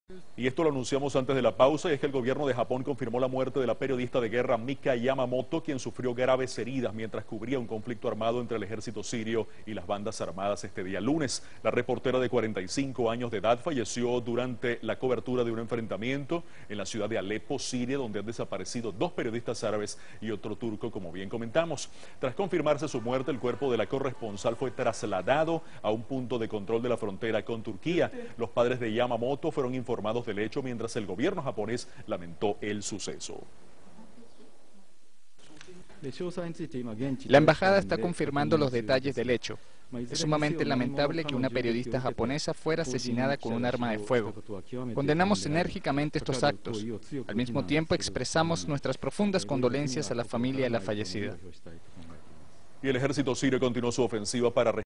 Y esto lo anunciamos antes de la pausa, y es que el gobierno de Japón confirmó la muerte de la periodista de guerra Mika Yamamoto, quien sufrió graves heridas mientras cubría un conflicto armado entre el ejército sirio y las bandas armadas este día lunes. La reportera de 45 años de edad falleció durante la cobertura de un enfrentamiento en la ciudad de Alepo, Siria, donde han desaparecido 2 periodistas árabes y otro turco, como bien comentamos. Tras confirmarse su muerte, el cuerpo de la corresponsal fue trasladado a un punto de control de la frontera con Turquía. Los padres de Yamamoto fueron informados del hecho, mientras el gobierno japonés lamentó el suceso. La embajada está confirmando los detalles del hecho. Es sumamente lamentable que una periodista japonesa fuera asesinada con un arma de fuego. Condenamos enérgicamente estos actos. Al mismo tiempo expresamos nuestras profundas condolencias a la familia de la fallecida. Y el ejército sirio continuó su ofensiva para